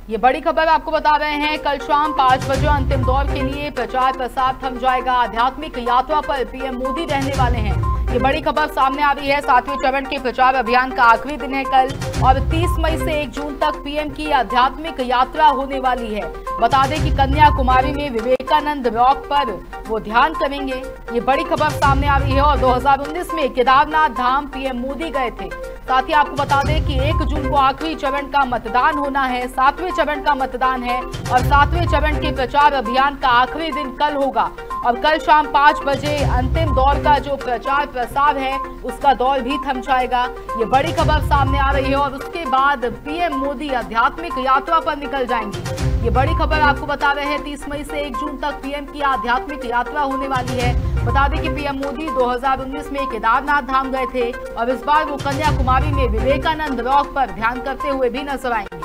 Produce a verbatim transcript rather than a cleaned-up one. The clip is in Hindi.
ये बड़ी खबर आपको बता रहे हैं, कल शाम पांच बजे अंतिम दौर के लिए प्रचार प्रसार थम जाएगा। आध्यात्मिक यात्रा पर पीएम मोदी रहने वाले हैं। ये बड़ी खबर सामने आ रही है। सातवें चरण के प्रचार अभियान का आखिरी दिन है कल और तीस मई से एक जून तक पीएम की आध्यात्मिक यात्रा होने वाली है। बता दें कि कन्याकुमारी में विवेकानंद रॉक पर वो ध्यान करेंगे। ये बड़ी खबर सामने आ रही है और दो हज़ार उन्नीस में केदारनाथ धाम पीएम मोदी गए थे। साथ ही आपको बता दें कि एक जून को आखिरी चरण का मतदान होना है, सातवें चरण का मतदान है और सातवें चरण के प्रचार अभियान का आखिरी दिन कल होगा। और कल शाम पांच बजे अंतिम दौर का जो प्रचार प्रसार है उसका दौर भी थम जाएगा। ये बड़ी खबर सामने आ रही है और उसके बाद पीएम मोदी आध्यात्मिक यात्रा पर निकल जाएंगे। ये बड़ी खबर आपको बता रहे हैं, तीस मई से एक जून तक पीएम की आध्यात्मिक यात्रा होने वाली है। बता दें कि पीएम मोदी दो हज़ार उन्नीस में केदारनाथ धाम गए थे और इस बार वो कन्याकुमारी में विवेकानंद रॉक पर ध्यान करते हुए भी नजर आएंगे।